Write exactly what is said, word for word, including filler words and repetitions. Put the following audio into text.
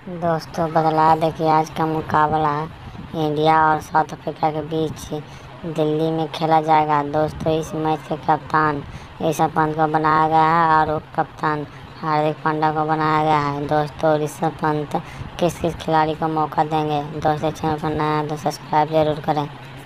दोस्तों बदला देखिए आज का मुकाबला इंडिया और साउथ अफ्रीका के बीच दिल्ली में खेला जाएगा। दोस्तों इस मैच के कप्तान ऋषभ पंत को बनाया गया है और उप कप्तान हार्दिक पांड्या को बनाया गया है। दोस्तों ऋषभ पंत किस किस खिलाड़ी को मौका देंगे? दोस्तों चैनल पर नया है तो सब्सक्राइब जरूर करें।